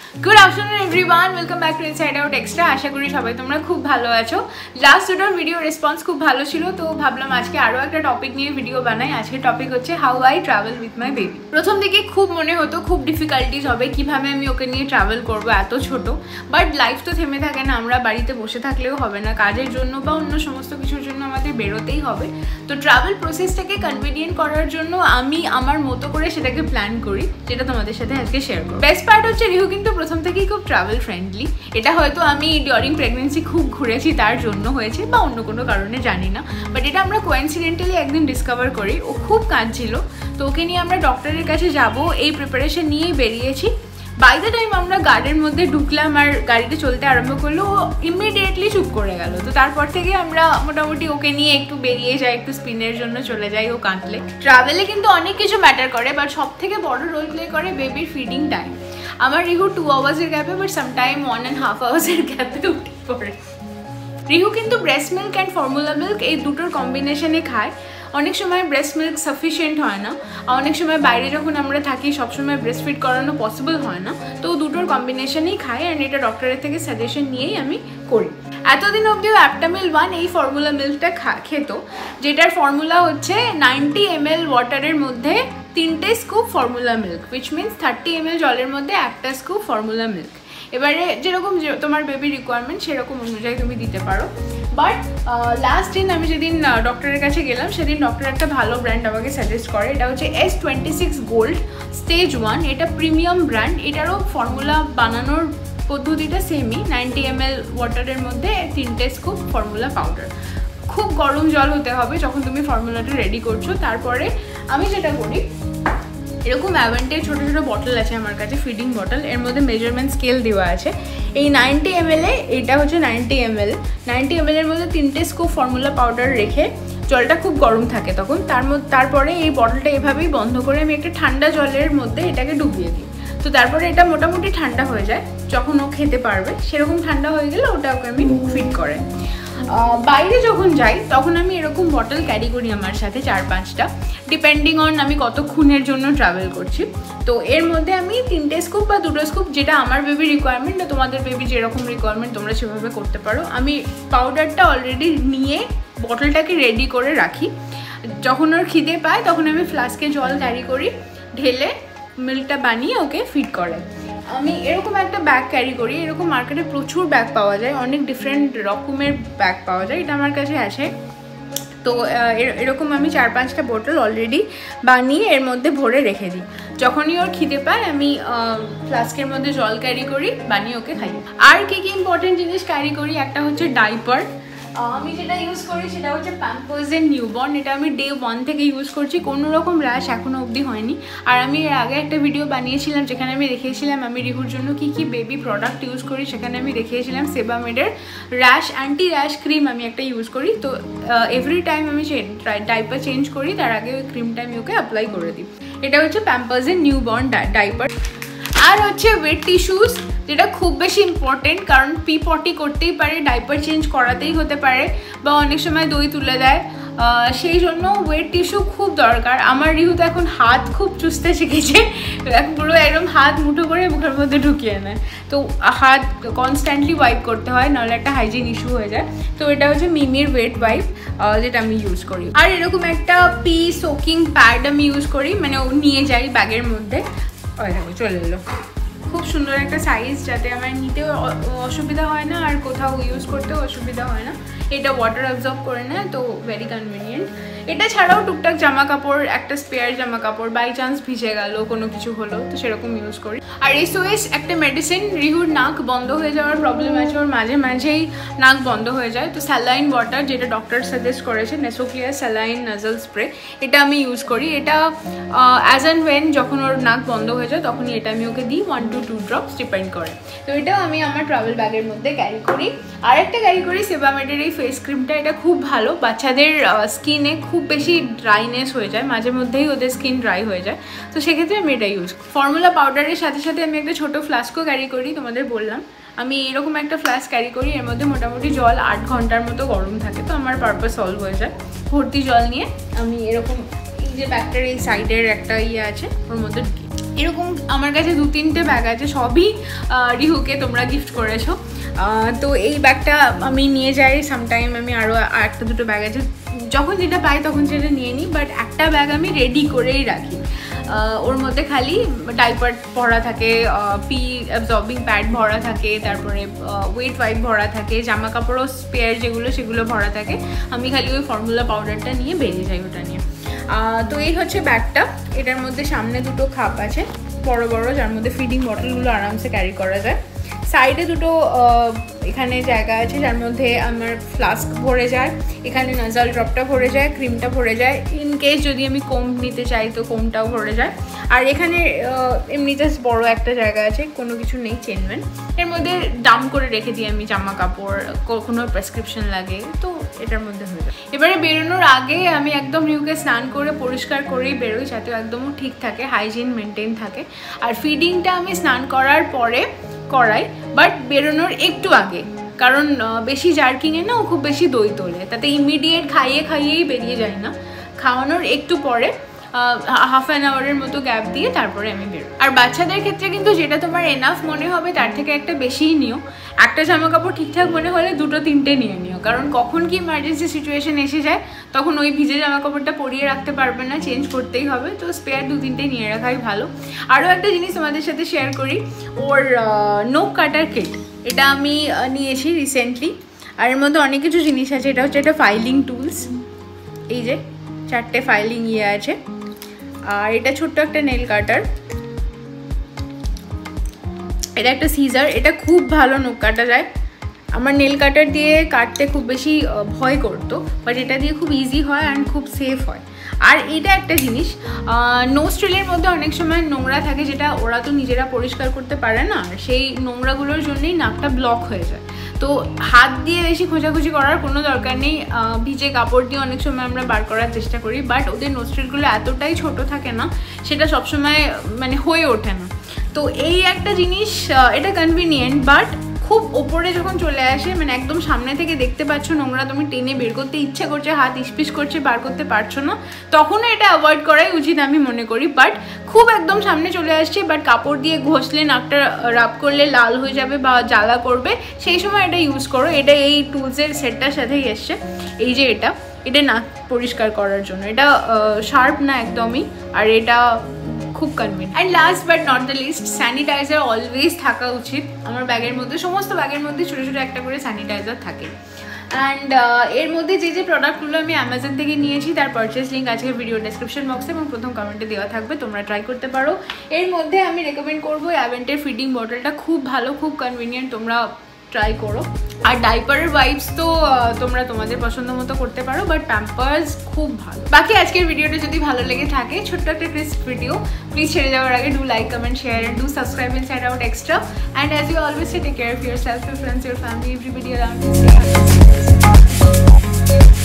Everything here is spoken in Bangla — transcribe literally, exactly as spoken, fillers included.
Good afternoon everyone, welcome back to Inside Out Extra. আশা করি সবাই তোমরা খুব ভালো আছো। লাস্ট দুটোর ভিডিও রেসপন্স খুব ভালো ছিল, তো ভাবলাম আজকে আরও একটা টপিক নিয়ে ভিডিও বানাই। আজকের টপিক হচ্ছে how I travel with my baby. প্রথম দিকে খুব মনে হতো খুব ডিফিকাল্টিস হবে, কিভাবে আমি ওকে নিয়ে ট্রাভেল করবো এত ছোট। বাট লাইফ তো থেমে থাকে না, আমরা বাড়িতে বসে থাকলেও হবে না, কাজের জন্য বা অন্য সমস্ত কিছুর জন্য আমাদের বেরোতেই হবে। তো ট্রাভেল প্রসেসটাকে কনভিনিয়েন্ট করার জন্য আমি আমার মতো করে সেটাকে প্ল্যান করি, যেটা তোমাদের সাথে আজকে শেয়ার করব। বেস্ট পার্ট হচ্ছে রিহু কিন্তু প্রথম থেকেই খুব ট্রাভেল ফ্রেন্ডলি। এটা হয়তো আমি ডিউরিং প্রেগনেন্সি খুব ঘুরেছি তার জন্য হয়েছে, বা অন্য কোনো কারণে জানি না, বাট এটা আমরা কোইন্সিডেন্টালি একদিন ডিসকভার করি। ও খুব কাঁদছিল, তো ওকে নিয়ে আমরা ডক্টরের কাছে যাব এই প্রিপারেশন নিয়েই বেরিয়েছি। বাই দ্য টাইম আমরা গাড়ির মধ্যে ঢুকলাম আর গাড়িতে চলতে আরম্ভ করলো, ও ইমিডিয়েটলি চুপ করে গেল। তো তারপর থেকে আমরা মোটামুটি ওকে নিয়ে একটু বেরিয়ে যাই, একটু স্পিনের জন্য চলে যাই ও কাঁদলে। ট্রাভেলে কিন্তু অনেক কিছু ম্যাটার করে, বাট সব থেকে বড় রোল প্লে করে বেবির ফিডিং টাইম। আমার রিহু টু আওয়ার্সের গ্যাপে, but sometime one and half আওয়ার্সের গ্যাপে উঠে পড়ে। রিহু কিন্তু breast milk and formula milk এই দুটোর কম্বিনেশনে খায়। অনেক সময় ব্রেস্ট মিল্ক সাফিসিয়েন্ট হয় না, অনেক সময় বাইরে যখন আমরা থাকি সবসময় ব্রেস্ট ফিড করানো পসিবল হয় না, তো দুটোর কম্বিনেশনেই খাই। অ্যান্ড এটা ডক্টরের থেকে সাজেশন নিয়েই আমি করি। এতদিন অবধিও অ্যাপটামিল ওয়ান এই ফর্মুলা মিল্কটা খা খেত যেটার ফর্মুলা হচ্ছে নাইনটি এম এল ওয়াটারের মধ্যে তিনটে scoop formula milk, which means thirty M L জলের মধ্যে একটা স্কুপ ফর্মুলা মিল্ক। এবারে যেরকম তোমার বেবি রিকোয়ারমেন্ট সেরকম অনুযায়ী তুমি দিতে পারো। বাট লাস্ট দিন আমি যেদিন ডক্টরের কাছে গেলাম সেদিন ডক্টর একটা ভালো ব্র্যান্ড আমাকে সাজেস্ট করে, এটা হচ্ছে S twenty six gold stage one. এটা প্রিমিয়াম ব্র্যান্ড, এটারও ফর্মুলা বানানোর পদ্ধতিটা সেমই, নাইনটি এম এল ওয়াটারের মধ্যে তিনটে স্কুপ ফর্মুলা পাউডার। খুব গরম জল হতে হবে যখন তুমি ফর্মুলাটা রেডি করছো। তারপরে আমি যেটা করি, এরকম অ্যাভেন্টের ছোটো ছোটো বটল আছে আমার কাছে, ফিডিং বটল, এর মধ্যে মেজারমেন্ট স্কেল দেওয়া আছে। এই নাইনটি এম এল এ, এইটা হচ্ছে ninety M L, ninety M L এর মধ্যে তিনটে স্কুপ ফর্মুলা পাউডার রেখে, জলটা খুব গরম থাকে তখন, তার মধ্যে তারপরে এই বটলটা এভাবেই বন্ধ করে আমি একটা ঠান্ডা জলের মধ্যে এটাকে ডুবিয়ে দিই। তো তারপরে এটা মোটামুটি ঠান্ডা হয়ে যায়, যখন ও খেতে পারবে সেরকম ঠান্ডা হয়ে গেলে ওটা ওকে আমি ফিড করে। বাইরে যখন যাই তখন আমি এরকম বটল ক্যারি করি আমার সাথে চার পাঁচটা, ডিপেন্ডিং অন আমি কতক্ষণের জন্য ট্রাভেল করছি। তো এর মধ্যে আমি তিনটে স্কুপ বা দুটো স্কুপ, যেটা আমার বেবি রিকোয়ারমেন্ট, তোমাদের বেবি যেরকম রিকোয়ারমেন্ট তোমরা সেভাবে করতে পারো। আমি পাউডারটা অলরেডি নিয়ে বটলটাকে রেডি করে রাখি। যখন ওর খিদে পায় তখন আমি ফ্লাস্কে জল ক্যারি করি, ঢেলে মিল্কটা বানিয়ে ওকে ফিড করে। আমি এরকম একটা ব্যাগ ক্যারি করি, এরকম মার্কেটে প্রচুর ব্যাগ পাওয়া যায়, অনেক ডিফারেন্ট রকমের ব্যাগ পাওয়া যায়, এটা আমার কাছে আছে। তো এরকম আমি চার পাঁচটা বোতল অলরেডি বানিয়ে এর মধ্যে ভরে রেখে দিই। যখনই ওর খিদে পায় আমি ফ্লাস্কের মধ্যে জল ক্যারি করি, বানিয়ে ওকে খাই। আর কী কী ইম্পর্টেন্ট জিনিস ক্যারি করি, একটা হচ্ছে ডাইপার। আমি যেটা ইউজ করি সেটা হচ্ছে প্যাম্পার্স এর নিউবর্ন। এটা আমি ডে ওয়ান থেকে ইউজ করছি, কোনো রকম র্যাশ এখনও অবধি হয়নি। আর আমি এর আগে একটা ভিডিও বানিয়েছিলাম যেখানে আমি দেখিয়েছিলাম আমি রিহুর জন্য কী কী বেবি প্রোডাক্ট ইউজ করি, সেখানে আমি দেখিয়েছিলাম সেবামেডের র্যাশ অ্যান্টি র্যাশ ক্রিম আমি একটা ইউজ করি। তো এভরি টাইম আমি ডাইপার চেঞ্জ করি, তার আগে ওই ক্রিমটা আমি ওকে অ্যাপ্লাই করে দিই। এটা হচ্ছে প্যাম্পার্স এর নিউবর্ন ডাইপার। আর হচ্ছে ওয়েট টিস্যুস, যেটা খুব বেশি ইম্পর্টেন্ট, কারণ পি পটি করতেই পারে, ডাইপার চেঞ্জ করাতেই হতে পারে, বা অনেক সময় দই তুলে দেয়, সেই জন্য ওয়েট টিস্যু খুব দরকার। আমার রিহু তো এখন হাত খুব চুষতে শিখেছে, পুরো একদম হাত মুঠো করে মুখের মধ্যে ঢুকিয়ে নেয়, তো হাত কনস্ট্যান্টলি ওয়াইপ করতে হয়, নাহলে একটা হাইজিন ইস্যু হয়ে যায়। তো এটা হচ্ছে মিমির ওয়েট ওয়াইপ, যেটা আমি ইউজ করি। আর এরকম একটা পি সোকিং প্যাড আমি ইউজ করি, মানে ও নিয়ে যাই ব্যাগের মধ্যে। ওই দেখো চলে এলো, খুব সুন্দর একটা সাইজ, যাতে আমার নিতেও অসুবিধা হয় না আর কোথাও ইউজ করতেও অসুবিধা হয় না। এটা ওয়াটার অ্যাবজর্ব করে নেয়, তো ভেরি কনভিনিয়েন্ট। এটা ছাড়াও টুকটাক জামা কাপড়, একটা স্পেয়ার জামা কাপড়, বাই চান্স ভিজে গেল, কোনো কিছু হলো, তো সেরকম ইউজ করি। আর এসওএস একটা মেডিসিন, রিহুর নাক বন্ধ হয়ে যাওয়ার প্রবলেম আছে, ওর মাঝে মাঝেই নাক বন্ধ হয়ে যায়, তো স্যালাইন ওয়াটার, যেটা ডক্টর সাজেস্ট করেছে, নেসোক্লিয়ার স্যালাইন নাজাল স্প্রে, এটা আমি ইউজ করি। এটা অ্যাজ অ্যান্ড ওয়েন যখন ওর নাক বন্ধ হয়ে যায় তখনই এটা আমি ওকে দিই, one to two drops depend করে। তো এটাও আমি আমার ট্রাভেল ব্যাগের মধ্যে ক্যারি করি। আর একটা ক্যারি করি সেবামেডের এই ফেস ক্রিমটা, এটা খুব ভালো, বাচ্চাদের স্কিনে খুব বেশি ড্রাইনেস হয়ে যায়, মাঝে মধ্যেই ওদের স্কিন ড্রাই হয়ে যায়, তো সেক্ষেত্রে আমি এটা ইউজ করি। ফর্মুলা পাউডারের সাথে সাথে আমি একটা ছোটো ফ্লাস্কও ক্যারি করি, তোমাদের বললাম আমি এরকম একটা ফ্লাস্ক ক্যারি করি, এর মধ্যে মোটামুটি জল আট ঘন্টার মতো গরম থাকে, তো আমার পারপাস সলভ হয়ে যায়। ভর্তি জল নিয়ে আমি এরকম এই যে ব্যাগটার এই সাইডের একটা ইয়ে আছে ওর মধ্যে ঢুকি। এরকম আমার কাছে দু তিনটে ব্যাগ আছে, সবই রিহুকে তোমরা গিফট করেছো। তো এই ব্যাগটা আমি নিয়ে যাই সামটাইম, আমি আরও একটা দুটো ব্যাগ আছে, যখন যেটা পাই তখন সেটা নিয়ে নিই, বাট একটা ব্যাগ আমি রেডি করেই রাখি। ওর মধ্যে খালি ডাইপার ভরা থাকে, পি অ্যাবজর্বিং প্যাড ভরা থাকে, তারপরে ওয়েট ওয়াইপ ভরা থাকে, জামা কাপড়ও স্পেয়ার যেগুলো সেগুলো ভরা থাকে। আমি খালি ওই ফর্মুলা পাউডারটা নিয়ে বেরিয়ে যাই ওটা নিয়ে। তো এই হচ্ছে ব্যাগটা। এটার মধ্যে সামনে দুটো খাপ আছে বড় বড়, যার মধ্যে ফিডিং বটলগুলো আরামসে ক্যারি করা যায়। সাইডে দুটো এখানে জায়গা আছে যার মধ্যে আমার ফ্লাস্ক ভরে যায়, এখানে নাজাল ড্রপটা ভরে যায়, ক্রিমটা ভরে যায়, ইন কেস যদি আমি কোম নিতে চাই তো কোমটাও ভরে যায়। আর এখানে এমনিতে বড় একটা জায়গা আছে, কোনো কিছু নেই চেনবেন, এর মধ্যে দাম করে রেখে দিই আমি জামা কাপড়, কোনো প্রেসক্রিপশন লাগে তো এটার মধ্যে হয়ে যায়। এবারে বেরোনোর আগে আমি একদম রিহুকে স্নান করে পরিষ্কার করেই বেরোই, যাতে একদমও ঠিক থাকে, হাইজিন মেনটেন থাকে। আর ফিডিংটা আমি স্নান করার পরে করাই, বাট বেরোনোর একটু আগে, কারণ বেশি জার্কিংয়ে না ও খুব বেশি দই তোলে, তাতে ইমিডিয়েট খাইয়ে খাইয়েই বেরিয়ে যায় না, খাওয়ানোর একটু পরে হাফ অ্যান আওয়ারের মতো গ্যাপ দিয়ে তারপরে আমি বেরোই। আর বাচ্চাদের ক্ষেত্রে কিন্তু যেটা তোমার এনাফ মনে হবে তার থেকে একটা বেশিই নিও। একটা জামা কাপড় ঠিকঠাক মনে হলে দুটো তিনটে নিয়ে নিও, কারণ কখন কি ইমার্জেন্সি সিচুয়েশন এসে যায় তখন ওই ভিজে জামা কাপড়টা পরিয়ে রাখতে পারবে না, চেঞ্জ করতেই হবে। তো স্পেয়ার দু তিনটে নিয়ে রাখাই ভালো। আরও একটা জিনিস তোমাদের সাথে শেয়ার করি, ওর নোক কাটার কিট, এটা আমি নিয়েছি রিসেন্টলি। আর এর মধ্যে অনেক কিছু জিনিস আছে। এটা হচ্ছে একটা ফাইলিং টুলস, এই যে চারটে ফাইলিং ইয়ে আছে। আর এটা ছোট্ট একটা নেল কাটার, এটা একটা সিজার, এটা খুব ভালো নখ কাটা যায়। আমার নেল কাটার দিয়ে কাটতে খুব বেশি ভয় করতো, বাট এটা দিয়ে খুব ইজি হয় অ্যান্ড খুব সেফ হয়। আর এটা একটা জিনিস, নোস্ট্রিলের মধ্যে অনেক সময় নোংরা থাকে যেটা ওরা তো নিজেরা পরিষ্কার করতে পারে না, সেই নোংরাগুলোর জন্যই নাকটা ব্লক হয়ে যায়। তো হাত দিয়ে বেশি খোঁজাখুঁজি করার কোনো দরকার নেই, ভিজে কাপড় দিয়ে অনেক সময় আমরা বার করার চেষ্টা করি, বাট ওদের নোস্ট্রিলগুলো এতটাই ছোট থাকে না, সেটা সবসময় মানে হয়ে ওঠে না। তো এই একটা জিনিস, এটা কনভিনিয়েন্ট, বাট খুব ওপরে যখন চলে আসে, মানে একদম সামনে থেকে দেখতে পাচ্ছ নোংরা, তুমি টেনে বের করতে ইচ্ছা করছে, হাত ইস্পিস করছে, বার করতে পারছো না, তখনও এটা অ্যাভয়েড করাই উচিত আমি মনে করি। বাট খুব একদম সামনে চলে আসছে, বাট কাপড় দিয়ে ঘষলে নাকটা রাব করলে লাল হয়ে যাবে বা জ্বালা করবে, সেই সময় এটা ইউজ করো। এটা এই টুলসের সেটটার সাথেই এসছে, এই যে এটা এটা নাক পরিষ্কার করার জন্য, এটা শার্প না একদমই, আর এটা খুব convenient. And last but not the least, sanitiser always থাকা উচিত আমার ব্যাগের মধ্যে। সমস্ত ব্যাগের মধ্যে ছোটো ছোটো একটা করে স্যানিটাইজার থাকে। অ্যান্ড এর মধ্যে যে যে প্রোডাক্টগুলো আমি অ্যামাজন থেকে নিয়েছি তার পারচেস লিঙ্ক আজকে ভিডিও ডেসক্রিপশন বক্সে এবং প্রথম কমেন্টে দেওয়া থাকবে, তোমরা ট্রাই করতে পারো। এর মধ্যে আমি রেকমেন্ড করবো অ্যাভেন্টের ফিডিং বটলটা, খুব ভালো, খুব কনভিনিয়েন্ট, তোমরা ট্রাই করো। আর ডাইপারের ওয়াইপস তো তোমরা তোমাদের পছন্দ মতো করতে পারো, বাট প্যাম্পার্স খুব ভালো। বাকি আজকের ভিডিওটা যদি ভালো লেগে থাকে, ছোট্ট একটা ক্রিস্প ভিডিও, প্লিজ ছেড়ে যাওয়ার আগে do like, comment, share and do subscribe inside out extra. And as you always say, take care of yourself, your friends, your family, everybody around you. Stay happy.